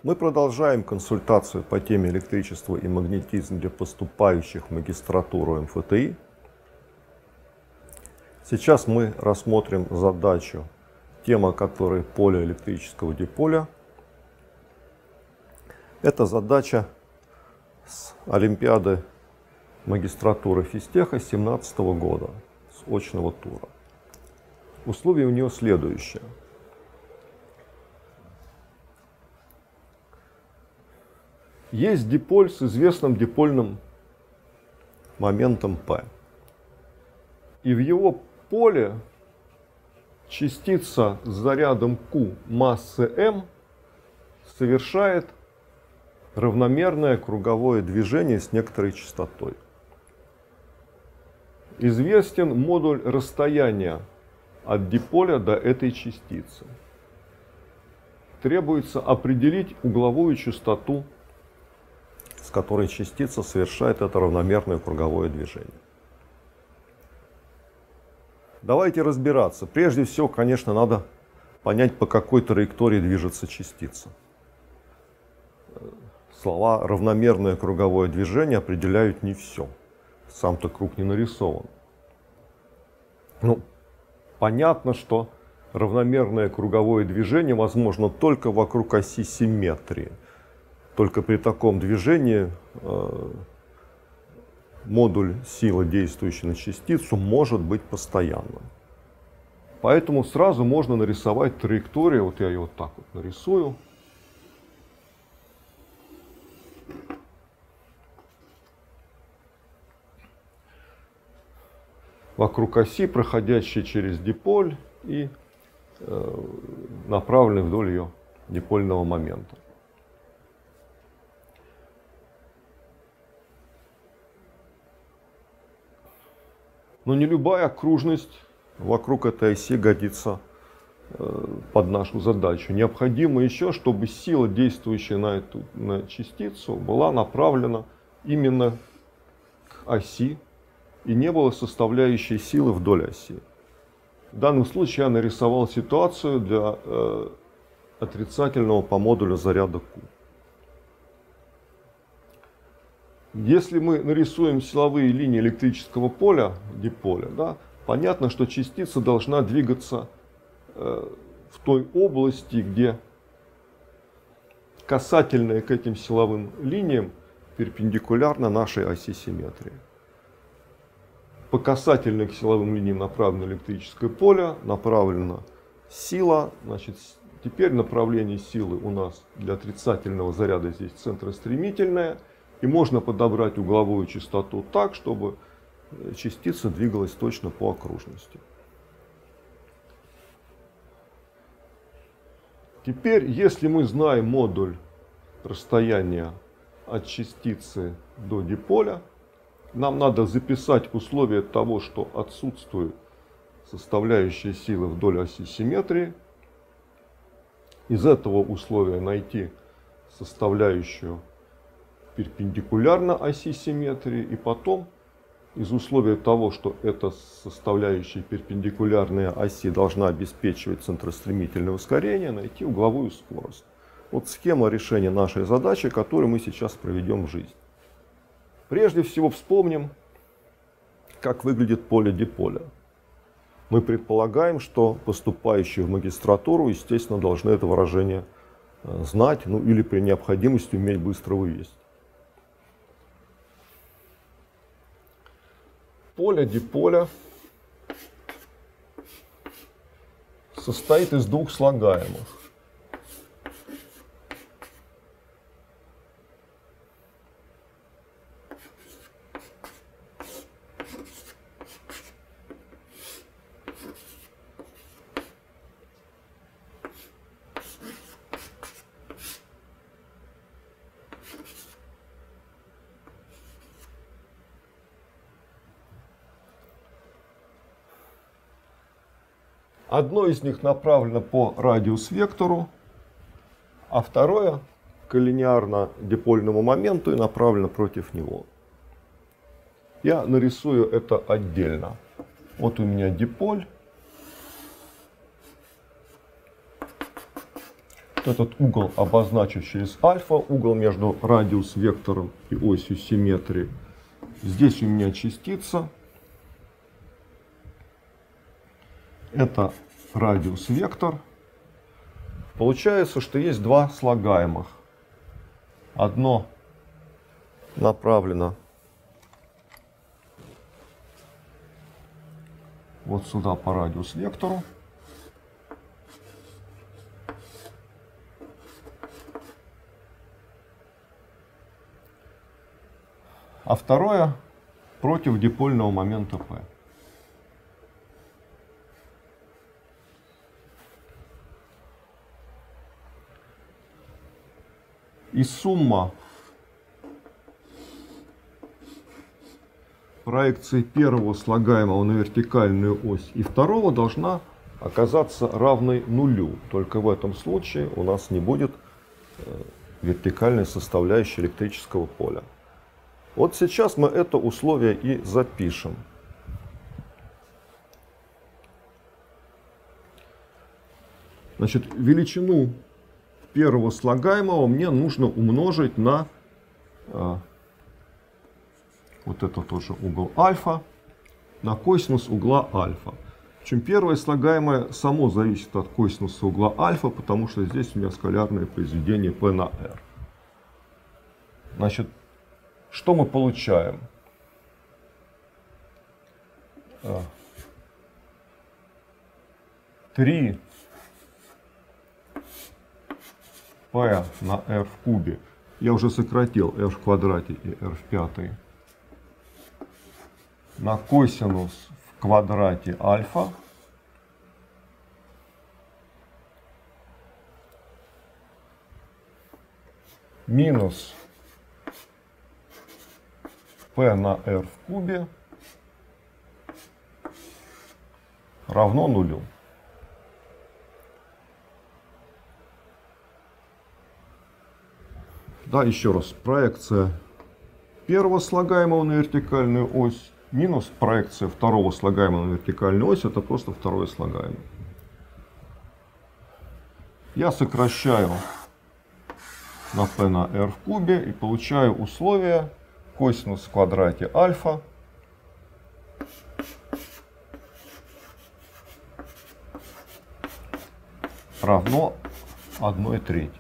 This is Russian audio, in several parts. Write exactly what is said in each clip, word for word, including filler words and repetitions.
Мы продолжаем консультацию по теме электричества и магнетизм для поступающих в магистратуру эм эф тэ и. Сейчас мы рассмотрим задачу, тема которой поле электрического диполя. Это задача с Олимпиады магистратуры физтеха две тысячи семнадцатого года, с очного тура. Условие у нее следующее. Есть диполь с известным дипольным моментом P. И в его поле частица с зарядом Q массы m совершает равномерное круговое движение с некоторой частотой. Известен модуль расстояния от диполя до этой частицы. Требуется определить угловую частоту, с которой частица совершает это равномерное круговое движение. Давайте разбираться. Прежде всего, конечно, надо понять, по какой траектории движется частица. Слова «равномерное круговое движение» определяют не все. Сам-то круг не нарисован. Ну, понятно, что равномерное круговое движение возможно только вокруг оси симметрии. Только при таком движении э, модуль силы, действующей на частицу, может быть постоянным. Поэтому сразу можно нарисовать траекторию. Вот я ее вот так вот нарисую. Вокруг оси, проходящей через диполь и э, направленной вдоль ее дипольного момента. Но не любая окружность вокруг этой оси годится э, под нашу задачу. Необходимо еще, чтобы сила, действующая на эту на частицу, была направлена именно к оси и не было составляющей силы вдоль оси. В данном случае я нарисовал ситуацию для э, отрицательного по модулю заряда Q. Если мы нарисуем силовые линии электрического поля, диполя, да, понятно, что частица должна двигаться э, в той области, где касательная к этим силовым линиям перпендикулярна нашей оси симметрии. По касательной к силовым линиям направлено электрическое поле, направлена сила. Значит, теперь направление силы у нас для отрицательного заряда здесь центростремительное. И можно подобрать угловую частоту так, чтобы частица двигалась точно по окружности. Теперь, если мы знаем модуль расстояния от частицы до диполя, нам надо записать условие того, что отсутствует составляющая силы вдоль оси симметрии. Из этого условия найти составляющую перпендикулярно оси симметрии, и потом из условия того, что эта составляющая перпендикулярная оси должна обеспечивать центростремительное ускорение, найти угловую скорость. Вот схема решения нашей задачи, которую мы сейчас проведем в жизнь. Прежде всего вспомним, как выглядит поле диполя. Мы предполагаем, что поступающие в магистратуру, естественно, должны это выражение знать, ну или при необходимости уметь быстро вывести. Поле диполя состоит из двух слагаемых. Одно из них направлено по радиус-вектору, а второе коллинеарно-дипольному моменту и направлено против него. Я нарисую это отдельно. Вот у меня диполь. Этот угол обозначу через альфа, угол между радиус-вектором и осью симметрии. Здесь у меня частица. Это радиус-вектор. Получается, что есть два слагаемых. Одно направлено вот сюда по радиус-вектору. А второе против дипольного момента P. И сумма проекции первого слагаемого на вертикальную ось и второго должна оказаться равной нулю. Только в этом случае у нас не будет вертикальной составляющей электрического поля. Вот сейчас мы это условие и запишем. Значит, величину первого слагаемого мне нужно умножить на э, вот это тоже угол альфа, на косинус угла альфа. Причем первое слагаемое само зависит от косинуса угла альфа, потому что здесь у меня скалярное произведение P на R. Значит, что мы получаем? три P на R в кубе. Я уже сократил R в квадрате и R в пятой. На косинус в квадрате альфа. Минус P на R в кубе равно нулю. Да, еще раз. Проекция первого слагаемого на вертикальную ось минус проекция второго слагаемого на вертикальную ось. Это просто второе слагаемое. Я сокращаю на P на R в кубе и получаю условие косинус в квадрате альфа равно одной трети.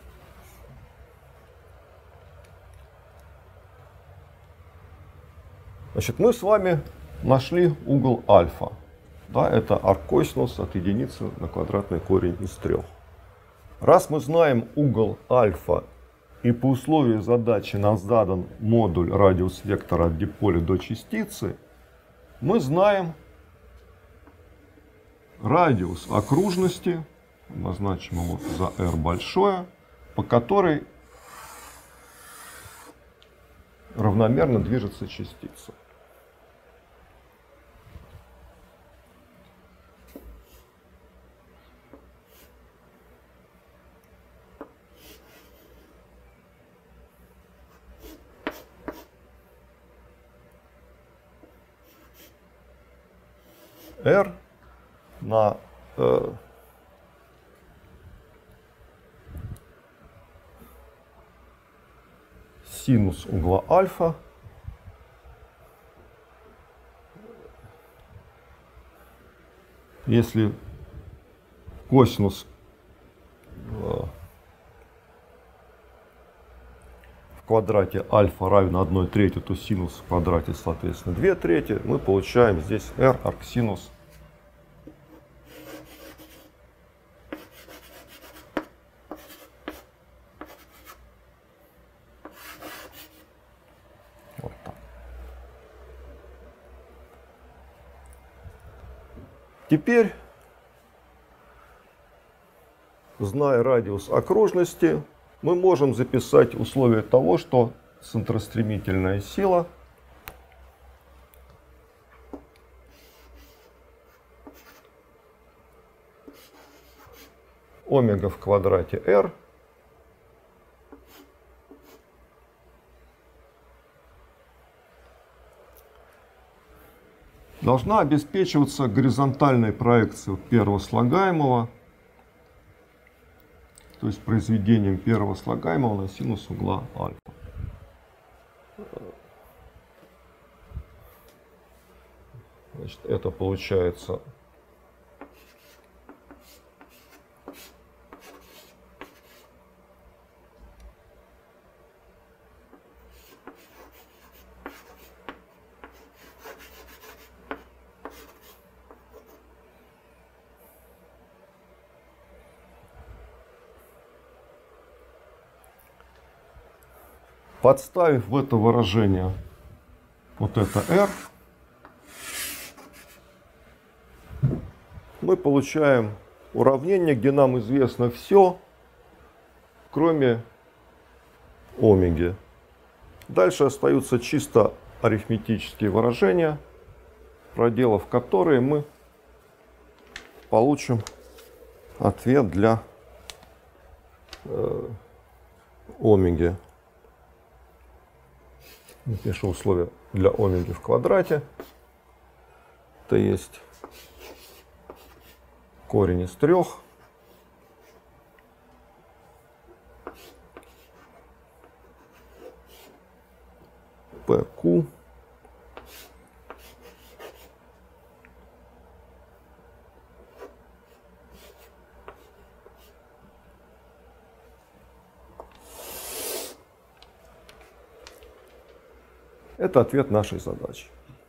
Значит, мы с вами нашли угол альфа. Да, это арккосинус от единицы на квадратный корень из трех. Раз мы знаем угол альфа, и по условию задачи нам задан модуль радиус вектора от диполя до частицы, мы знаем радиус окружности, обозначим его за R большое, по которой равномерно движется частица. R на э, синус угла альфа если косинус э, в квадрате альфа равен одной трети, то синус в квадрате, соответственно, две трети, мы получаем здесь R арксинус вот так. Теперь, зная радиус окружности, мы можем записать условие того, что центростремительная сила омега в квадрате R должна обеспечиваться горизонтальной проекцией первого слагаемого то есть произведением первого слагаемого на синус угла альфа. Значит, это получается подставив в это выражение вот это r, мы получаем уравнение, где нам известно все, кроме омеги. Дальше остаются чисто арифметические выражения, проделав которые мы получим ответ для э, омеги. Напишу условия для омеги в квадрате. Это есть корень из трех. pq это ответ нашей задачи.